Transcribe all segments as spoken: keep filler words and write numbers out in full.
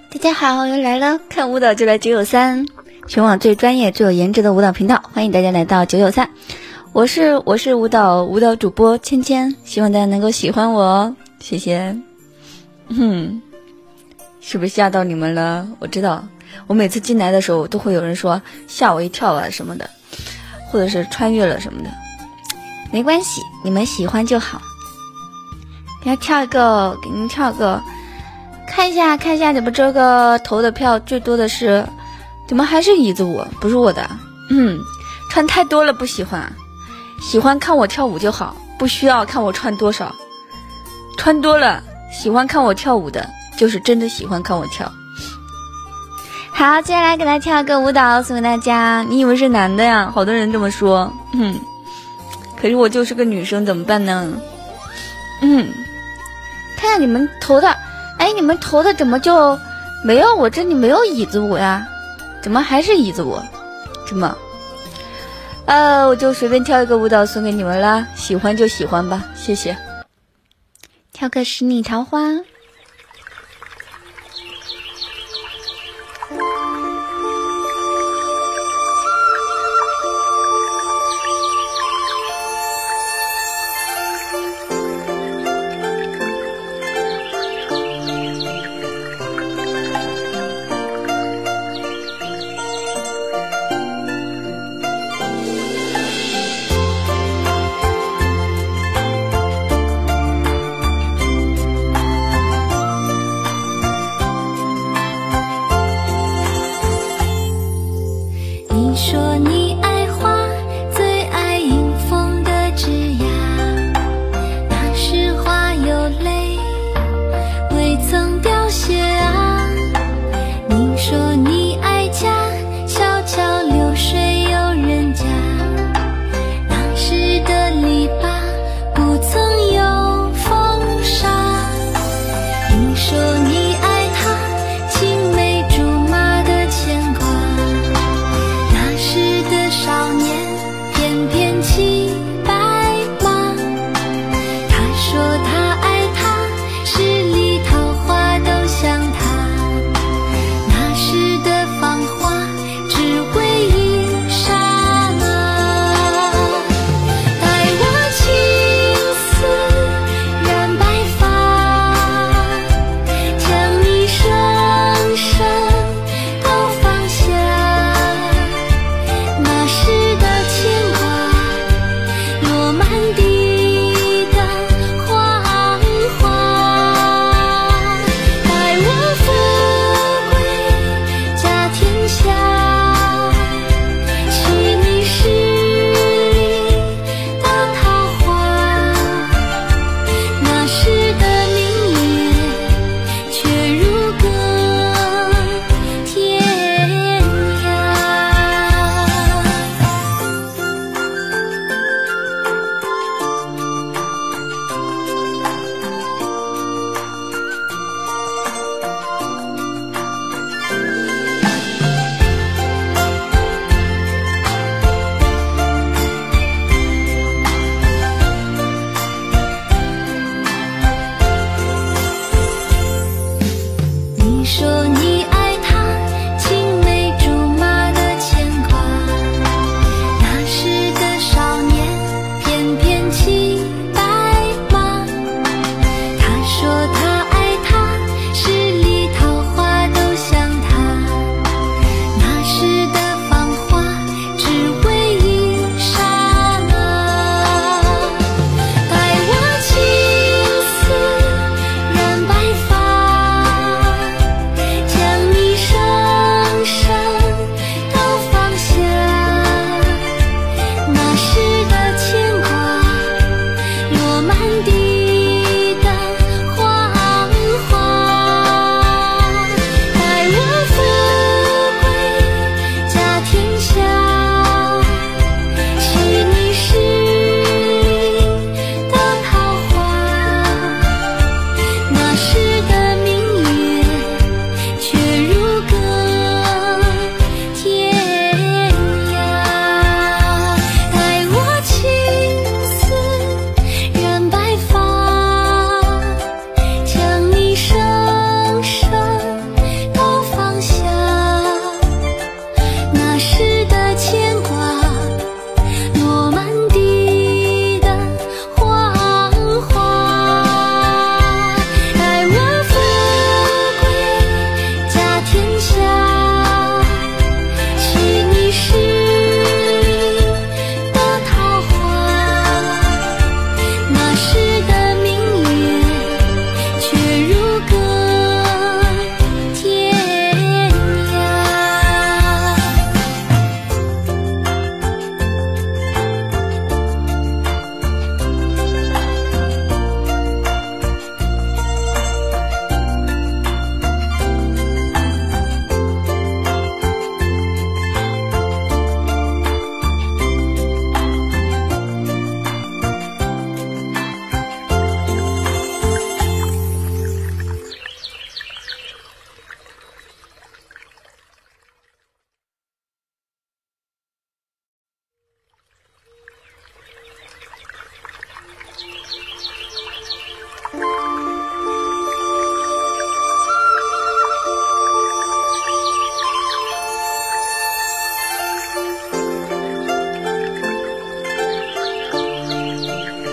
大家好，又来了，看舞蹈就来九九三，全网最专业最有颜值的舞蹈频道，欢迎大家来到九九三。我是我是舞蹈舞蹈主播芊芊，希望大家能够喜欢我哦，谢谢。嗯，是不是吓到你们了？我知道，我每次进来的时候都会有人说吓我一跳啊什么的，或者是穿越了什么的，没关系，你们喜欢就好。给他跳一个，给您跳个。看一下看一下，怎么这个投的票最多的是，怎么还是椅子舞，不是我的？嗯，穿太多了不喜欢，喜欢看我跳舞就好，不需要看我穿多少。穿多了喜欢看我跳舞的，就是真的喜欢看我跳。好，接下来给大家跳个舞蹈送给大家。你以为是男的呀？好多人这么说。嗯，可是我就是个女生，怎么办呢？嗯，看看你们投的。哎，你们投的怎么就没有我这里没有椅子舞呀？怎么还是椅子舞？怎么？呃，我就随便跳一个舞蹈送给你们啦，喜欢就喜欢吧，谢谢。跳个十里桃花。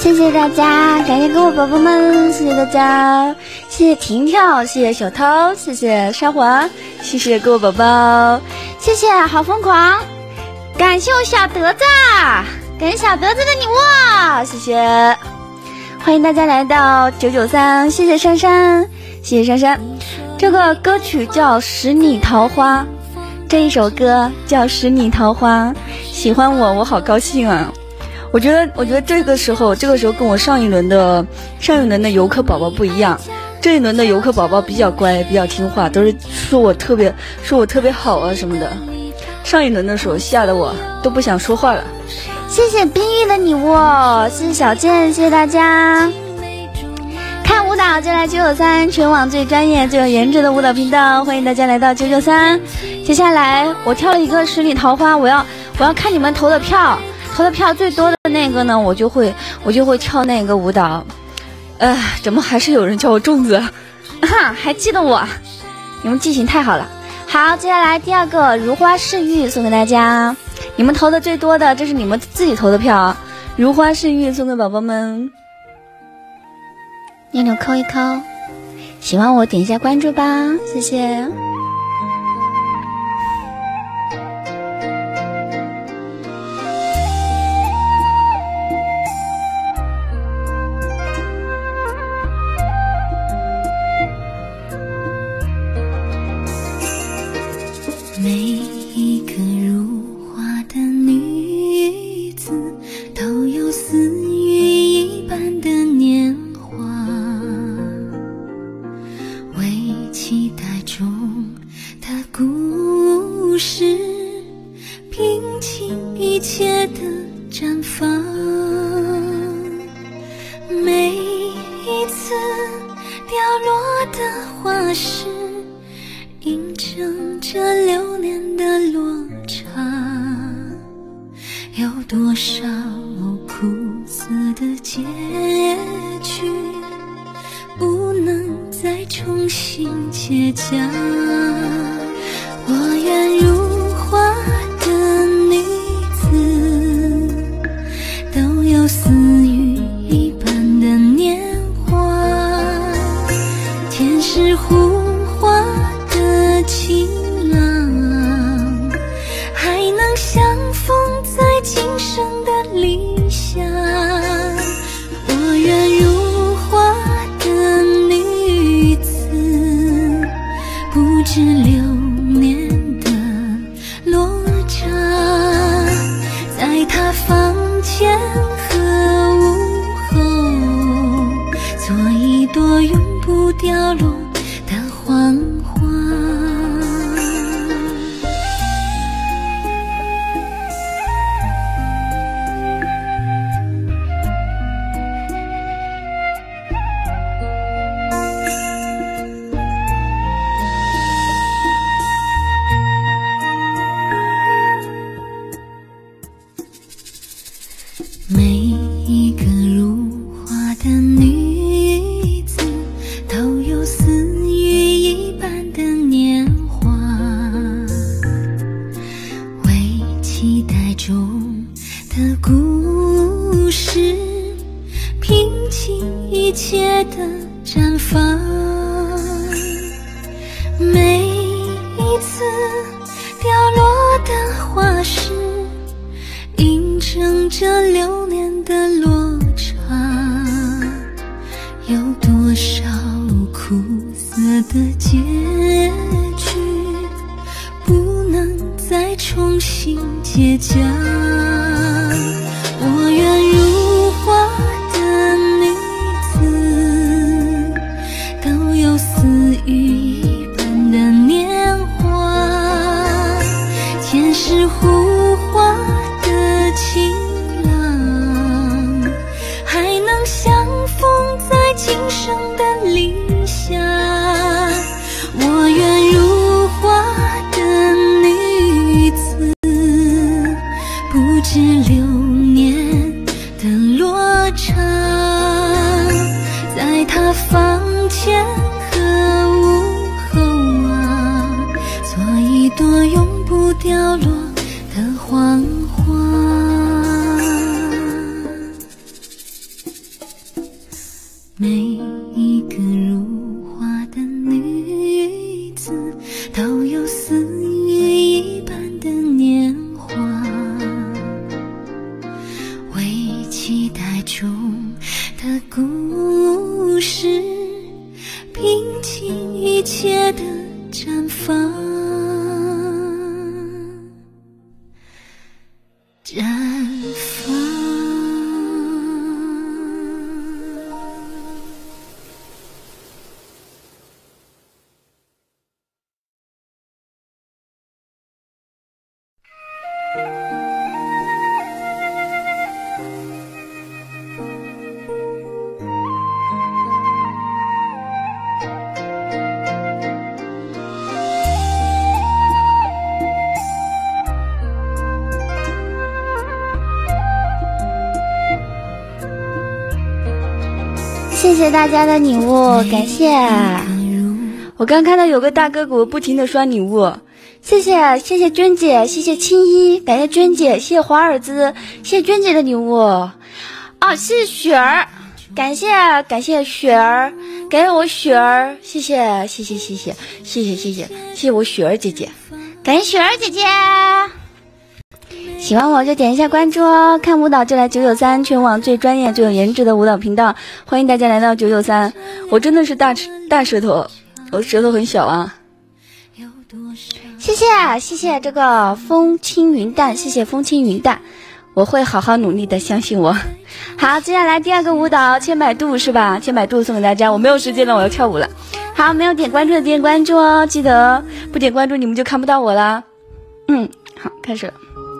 谢谢大家，感谢各位宝宝们，谢谢大家，谢谢婷跳，谢谢小涛，谢谢沙华，谢谢各位宝宝，谢谢好疯狂，感谢我小德子，感谢小德子的礼物，谢谢，欢迎大家来到九九三，谢谢珊珊，谢谢珊珊。这个歌曲叫《十里桃花》，这一首歌叫《十里桃花》，喜欢我，我好高兴啊！我觉得，我觉得这个时候，这个时候跟我上一轮的上一轮的游客宝宝不一样。这一轮的游客宝宝比较乖，比较听话，都是说我特别说我特别好啊什么的。上一轮的时候吓得我都不想说话了。谢谢冰玉的礼物，谢谢小健，谢谢大家。看舞蹈就来九九三，全网最专业最有颜值的舞蹈频道，欢迎大家来到九九三。接下来我挑了一个十里桃花，我要我要看你们投的票，投的票最多的那个呢，我就会我就会跳那个舞蹈。呃，怎么还是有人叫我粽子？哈，还记得我，你们记性太好了。好，接下来第二个如花似玉送给大家，你们投的最多的，这是你们自己投的票，如花似玉送给宝宝们。妞妞扣一扣，喜欢我点一下关注吧，谢谢。 每一个如花的女子，都有似玉一般的年华，为期待中的故事，平静一切的绽放。每一次掉落的花时，映证着流年的落差，有多少苦涩的结局，不能再重新结痂。我愿如花的女子，都有似玉一般的年华，天是胡花情郎，还能相逢在今生的理想。我愿如花的女子，不知流年的落差，在她房前和午后，做一朵永不掉落的黄花。每一个如花的女子，都有似玉一般的年华，为期待中的故事，平静一切的绽放。每一次掉落的花时，映证着流年的落差，有多少苦涩的结局，不能再重新结痂。我愿如花的女子，都有似玉一般的年华，前世胡花情郎，还能相逢在今生的理想。我愿如花的女子，不知流年的落差，在她房前和午后啊，做一朵永不掉落的黄花。 每一个如花的女子都有肆意一般的年华，为期待中的故事摒弃一切的绽放，绽放。 谢谢大家的礼物，感谢。我刚看到有个大哥给我不停的刷礼物，谢谢谢谢娟姐，谢谢青衣，感谢娟姐，谢谢华尔兹，谢谢娟姐的礼物。哦，谢谢雪儿，感谢感谢雪儿，感谢我雪儿，谢谢谢谢谢谢谢谢谢谢谢谢我雪儿姐姐，感谢雪儿姐姐。喜欢我就点一下关注哦，看舞蹈就来九九三，全网最专业最有颜值的舞蹈频道，欢迎大家来到九九三。我真的是大大舌头，我舌头很小啊。谢谢谢谢这个风轻云淡，谢谢风轻云淡，我会好好努力的，相信我。好，接下来第二个舞蹈千百度是吧？千百度送给大家，我没有时间了，我要跳舞了。好，没有点关注的点关注哦，记得不点关注你们就看不到我了。嗯，好，开始了。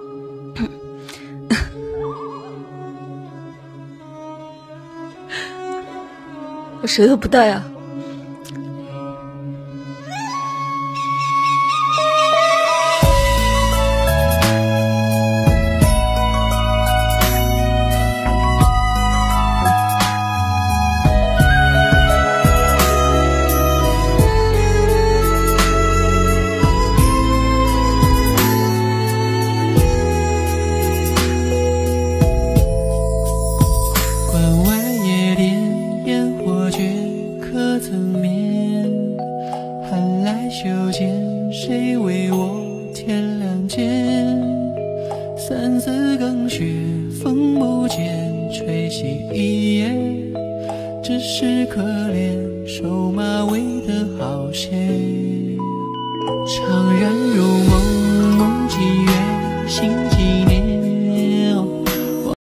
我舌头不大呀。 谁为我添亮剑？三字更雪，风不见，吹熄一夜。只是可怜收马尾的好些。怅然如梦，梦几月，心几